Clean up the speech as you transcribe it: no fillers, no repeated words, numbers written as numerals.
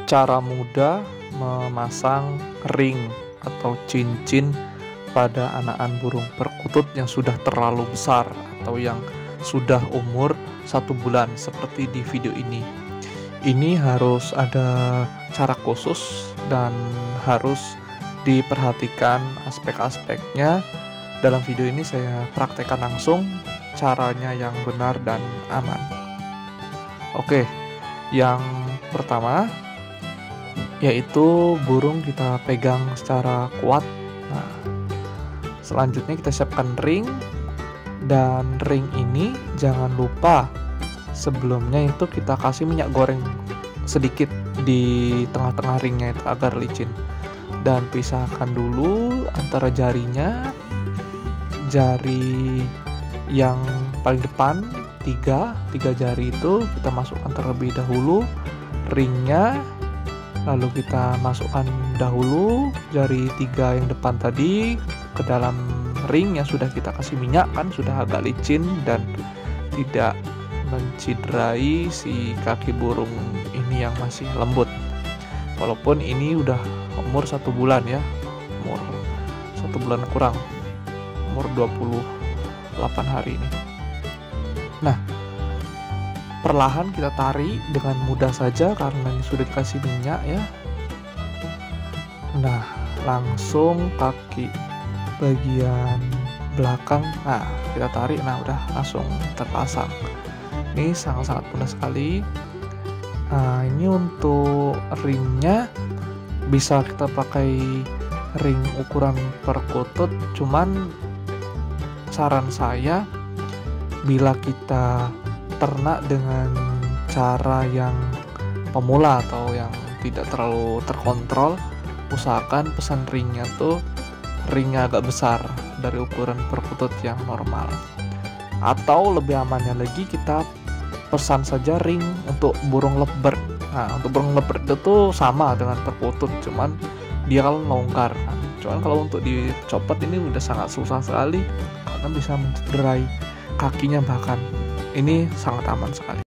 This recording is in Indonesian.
Cara mudah memasang ring atau cincin pada anakan burung perkutut yang sudah terlalu besar atau yang sudah umur 1 bulan seperti di video ini. Ini harus ada cara khusus dan harus diperhatikan aspek-aspeknya. Dalam video ini saya praktekkan langsung caranya yang benar dan aman. Oke, yang pertama yaitu burung kita pegang secara kuat. Nah, selanjutnya kita siapkan ring, dan ring ini jangan lupa sebelumnya itu kita kasih minyak goreng sedikit di tengah-tengah ringnya itu agar licin, dan pisahkan dulu antara jarinya. Jari yang paling depan tiga jari itu kita masukkan terlebih dahulu ringnya, lalu kita masukkan dahulu jari 3 yang depan tadi ke dalam ring yang sudah kita kasih minyak, kan sudah agak licin dan tidak menciderai si kaki burung ini yang masih lembut. Walaupun ini udah umur 1 bulan ya, umur 1 bulan kurang, umur 28 hari ini. Nah, perlahan kita tarik dengan mudah saja karena ini sudah dikasih minyak ya. Nah, langsung kaki bagian belakang, nah kita tarik, nah udah langsung terpasang. Ini sangat-sangat mudah sekali. Nah, ini untuk ringnya bisa kita pakai ring ukuran perkutut, cuman saran saya bila kita ternak dengan cara yang pemula atau yang tidak terlalu terkontrol, usahakan pesan ringnya tuh ringnya agak besar dari ukuran perkutut yang normal. Atau lebih amannya lagi kita pesan saja ring untuk burung lovebird. Nah, untuk burung lovebird itu tuh sama dengan perkutut, cuman dia kalau longgar kan. Cuman kalau untuk dicopot ini udah sangat susah sekali karena bisa mencederai kakinya, bahkan ini sangat aman sekali.